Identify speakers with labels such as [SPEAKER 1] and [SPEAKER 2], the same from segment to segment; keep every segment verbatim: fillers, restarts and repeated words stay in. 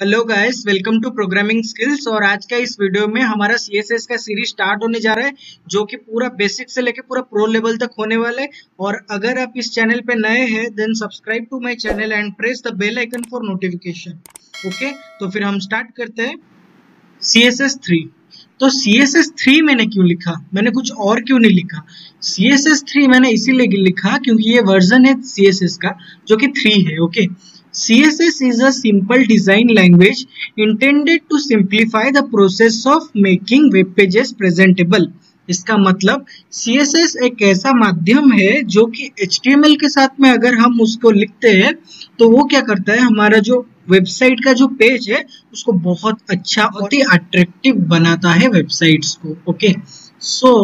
[SPEAKER 1] Hello guys, welcome to programming skills. और आज का इस वीडियो में हमारा सीएसएस का सीरीज स्टार्ट होने जा रहा है, जो कि पूरा बेसिक से लेके पूरा प्रो लेवल तक होने वाला है। और अगर आप इस चैनल पे नए हैं then subscribe to my channel and press the bell icon for notification. Okay, तो फिर हम स्टार्ट करते हैं। C S S three. तो सी एस एस थ्री मैंने क्यों लिखा, मैंने कुछ और क्यों नहीं लिखा। सी एस एस थ्री मैंने इसीलिए लिखा क्योंकि ये वर्जन है सी एस एस का जो कि थ्री है। Okay, C S S is a simple design language intended to simplify the process of making web pages presentable। इसका मतलब C S S एक ऐसा माध्यम है जो कि H T M L के साथ में अगर हम उसको लिखते हैं तो वो क्या करता है, हमारा जो वेबसाइट का जो पेज है उसको बहुत अच्छा, बहुत ही अट्रैक्टिव बनाता है वेबसाइट्स को। ओके, सो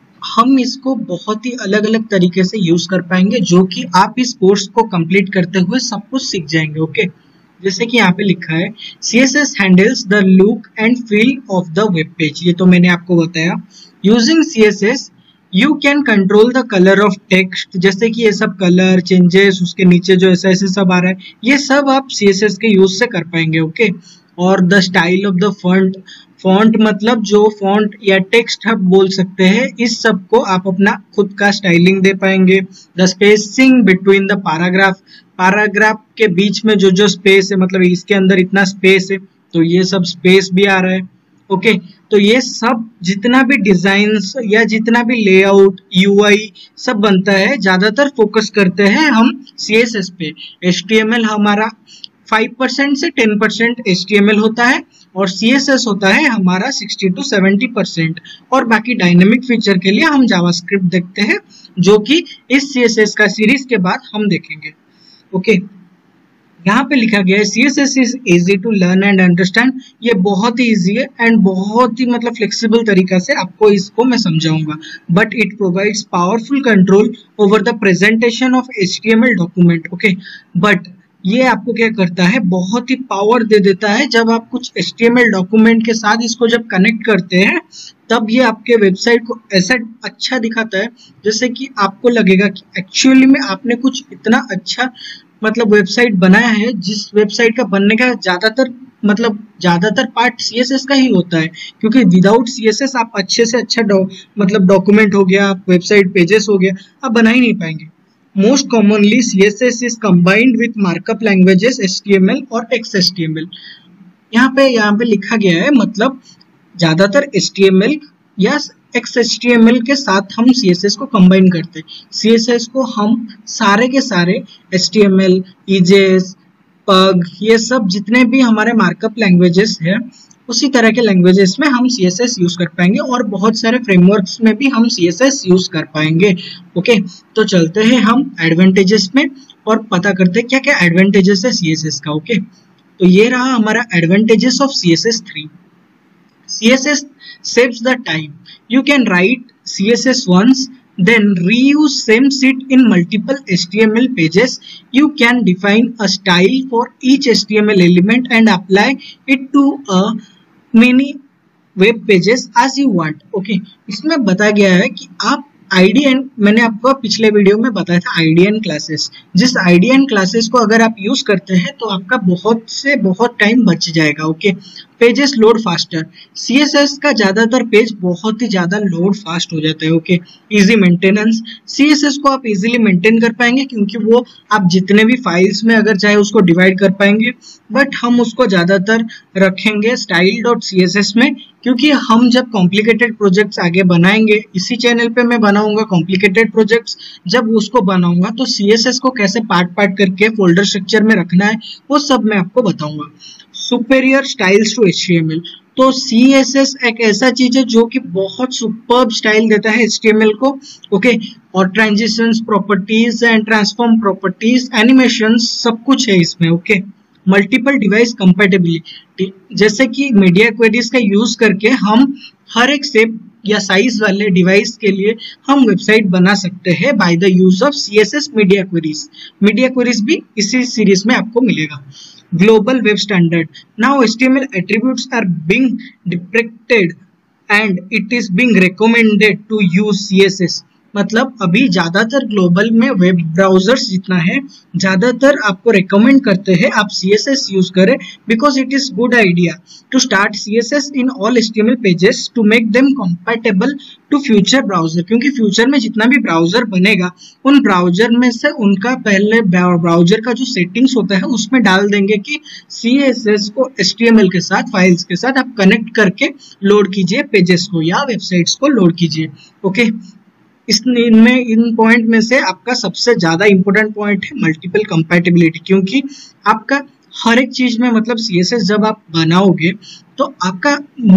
[SPEAKER 1] हम इसको बहुत ही अलग अलग तरीके से यूज कर पाएंगे, जो कि आप इस कोर्स को कंप्लीट करते हुए सब कुछ सीख जाएंगे। ओके, जैसे कि यहाँ पे लिखा है C S S handles the look and feel of the web page। ये तो मैंने आपको बताया। Using C S S you can control the color of text। जैसे कि ये सब कलर चेंजेस, उसके नीचे जो ऐसा ऐसे सब आ रहा है, ये सब आप C S S के यूज से कर पाएंगे। ओके, और the style of the font, font मतलब जो फॉन्ट या टेक्स्ट आप बोल सकते हैं, इस सब को आप अपना खुद का स्टाइलिंग दे पाएंगे। The spacing between the paragraph, paragraph के बीच में जो जो स्पेस है, मतलब इसके अंदर इतना स्पेस है तो ये सब स्पेस भी आ रहा है। ओके, तो ये सब जितना भी डिजाइन्स या जितना भी लेआउट यूआई सब बनता है, ज्यादातर फोकस करते हैं हम C S S पे। H T M L हमारा फाइव परसेंट से ten percent H T M L होता है और C S S होता है हमारा सिक्सटी टू सेवेंटी परसेंट। और बाकी डायनेमिक फीचर के लिए हम जावास्क्रिप्ट देखते हैं, जो कि इस C S S का सीरीज के बाद हम देखेंगे। ओके, यहाँ पे लिखा गया है C S S is easy to learn and understand। ये बहुत ही इजी है एंड बहुत ही मतलब फ्लेक्सिबल तरीका से आपको इसको मैं समझाऊंगा। But it provides powerful control over the presentation of H T M L document. Okay, but ये आपको क्या करता है, बहुत ही पावर दे देता है। जब आप कुछ H T M L document के साथ इसको जब कनेक्ट करते हैं तब ये आपके वेबसाइट को ऐसा अच्छा दिखाता है जैसे कि आपको लगेगा कि एक्चुअली में आपने कुछ इतना अच्छा मतलब वेबसाइट बनाया है, जिस वेबसाइट का बनने का ज्यादातर मतलब ज्यादातर पार्ट C S S का ही होता है। क्योंकि विदाउट C S S आप अच्छे से अच्छा डॉ मतलब डॉक्यूमेंट हो गया, वेबसाइट पेजेस हो गया, आप बना ही नहीं पाएंगे। Most commonly C S S is combined with markup languages H T M L और X H T M L। यहाँ पे यहाँ पे लिखा गया है, मतलब ज्यादातर H T M L या X H T M L के साथ हम C S S को कंबाइन करते हैं। C S S को हम सारे के सारे H T M L, E J S, Pug, ये सब जितने भी हमारे मार्कअप लैंग्वेजेस हैं उसी तरह के लैंग्वेजेस में हम C S S यूज कर पाएंगे और बहुत सारे फ्रेमवर्क्स में भी हम C S S यूज कर पाएंगे। ओके, तो चलते हैं हम एडवांटेजेस में और पता करते हैं क्या क्या एडवांटेजेस है C S S का। ओके, तो ये रहा हमारा advantages of C S S three. C S S saves the time. You can write C S S once, then reuse same sheet in multiple H T M L pages. You can define a style for each H T M L element and apply it to a many web pages as you want। okay, इसमें बताया गया है कि आप I D N, मैंने आपको पिछले video में बताया था I D N क्लासेस, जिस I D N क्लासेस को अगर आप यूज करते हैं तो आपका बहुत से बहुत टाइम बच जाएगा। Okay, pages load faster, C S S का ज्यादातर पेज बहुत ही ज्यादा लोड फास्ट हो जाता है। Okay, easy maintenance, C S S को आप इजीली मेंटेन कर पाएंगे क्योंकि वो आप जितने भी फाइल्स में अगर चाहे उसको डिवाइड कर पाएंगे, बट हम उसको ज्यादातर रखेंगे style dot C S S में, क्योंकि हम जब कॉम्प्लिकेटेड प्रोजेक्ट्स आगे बनाएंगे, इसी चैनल पे मैं बनाऊंगा कॉम्प्लिकेटेड प्रोजेक्ट्स, जब उसको बनाऊंगा तो C S S को कैसे पार्ट पार्ट करके फोल्डर स्ट्रक्चर में रखना है वो सब मैं आपको बताऊंगा। Superior styles to H T M L, तो C S S एक ऐसा चीज है जो कि बहुत सुपर्ब स्टाइल देता है H T M L को। ओके, और transitions, properties and transform properties, animations, सब कुछ है इसमें। ओके, मल्टीपल डिवाइस कंपैटिबिलिटी, जैसे कि मीडिया क्वेरीज का यूज करके हम हर एक शेप या साइज वाले डिवाइस के लिए हम वेबसाइट बना सकते हैं by the use of C S S media queries. Media queries भी इसी सीरीज में आपको मिलेगा। Global web standard, now H T M L attributes are being depicted and it is being recommended to use C S S। मतलब अभी ज्यादातर global में web browsers जितना है ज्यादातर आपको रेकमेंड करते हैं आप C S S यूज करें, because it is good idea to start C S S in all H T M L pages to make them compatible to future browser, क्योंकि future में जितना भी ब्राउजर बनेगा उन ब्राउजर में से उनका पहले ब्राउजर का जो सेटिंग्स होता है उसमें डाल देंगे कि C S S को H T M L के साथ फाइल्स के साथ आप कनेक्ट करके लोड कीजिए पेजेस को या वेबसाइट्स को लोड कीजिए। ओके, इस इनमें इन पॉइंट में से आपका सबसे ज्यादा इंपॉर्टेंट पॉइंट है मल्टीपल कंपैटिबिलिटी, क्योंकि आपका हर एक चीज में मतलब C S S जब आप बनाओगे तो आपका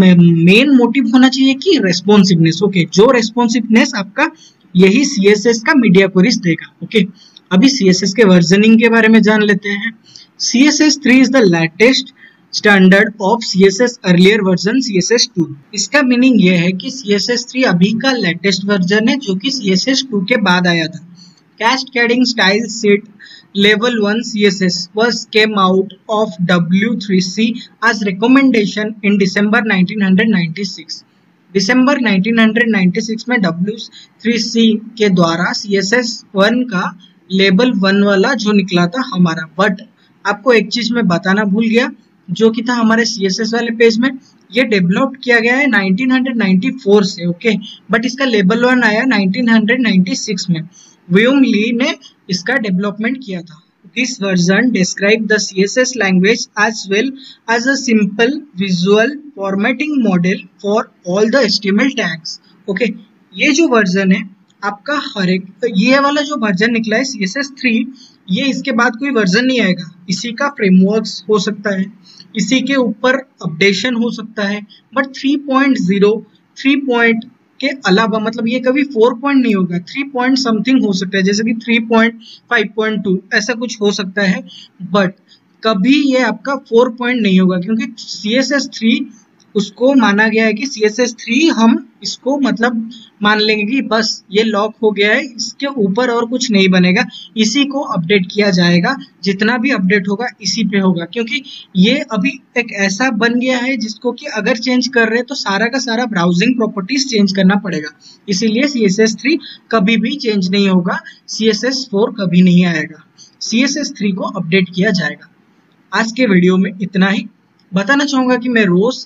[SPEAKER 1] मेन मोटिव होना चाहिए कि रेस्पॉन्सिवनेस। ओके, जो रेस्पॉन्सिवनेस आपका यही C S S का मीडिया क्वेरीज देगा। ओके, अभी C S S के वर्जनिंग के बारे में जान लेते हैं। C S S three is the latest standard of C S S earlier version C S S two. इसका मीनिंग ये है कि C S S थ्री अभी का लेटेस्ट वर्जन है जो कि C S S टू के बाद आया था। Cascading style sheet level one C S S was came out of W three C as recommendation in December nineteen ninety-six. December nineteen ninety six में W three C के द्वारा C S S one का level one वाला जो निकला था हमारा। But आपको एक चीज मैं बताना भूल गया जो कि था हमारे C S S वाले पेज में, ये डेवलप किया गया है नाइनटीन नाइंटी फोर से। ओके, बट इसका लेवल वन आया नाइनटीन नाइंटी सिक्स में। वियम ली ने इसका डेवलपमेंट किया था। This version describes the C S S language as well as a simple visual formatting model for all the H T M L tags. Okay, ये जो version है आपका हर एक, ये वाला जो वर्जन निकला है C S S थ्री, ये इसके बाद कोई वर्जन नहीं आएगा। इसी का फ्रेमवर्क्स हो सकता है, इसी के ऊपर अपडेशन हो सकता है, but three point zero three point के अलावा मतलब ये कभी फोर पॉइंट नहीं होगा, थ्री पॉइंट समथिंग हो सकता है, जैसे कि three point five point two ऐसा कुछ हो सकता है, बट कभी ये आपका फोर पॉइंट नहीं होगा, क्योंकि C S S थ्री उसको माना गया है कि C S S थ्री हम इसको मतलब मान लेंगे कि बस ये लॉक हो गया है, इसके ऊपर और कुछ नहीं बनेगा, इसी को अपडेट किया जाएगा, जितना भी अपडेट होगा इसी पे होगा, क्योंकि ये अभी एक ऐसा बन गया है जिसको कि अगर चेंज कर रहे हैं तो सारा का सारा ब्राउजिंग प्रॉपर्टीज चेंज करना पड़ेगा। इसीलिए C S S थ्री कभी भी चेंज नहीं होगा, C S S फोर कभी नहीं आएगा, C S S थ्री को अपडेट किया जाएगा। आज के वीडियो में इतना ही। बताना चाहूंगा कि मैं रोज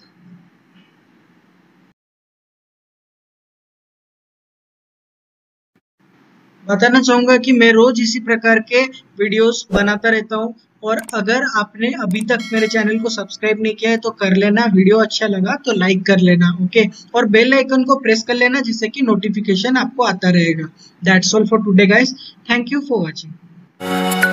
[SPEAKER 1] बताना चाहूंगा कि मैं रोज इसी प्रकार के वीडियोस बनाता रहता हूं, और अगर आपने अभी तक मेरे चैनल को सब्सक्राइब नहीं किया है तो कर लेना, वीडियो अच्छा लगा तो लाइक कर लेना। ओके, और बेल आइकन को प्रेस कर लेना जिससे कि नोटिफिकेशन आपको आता रहेगा। That's all for today guys, thank you for watching.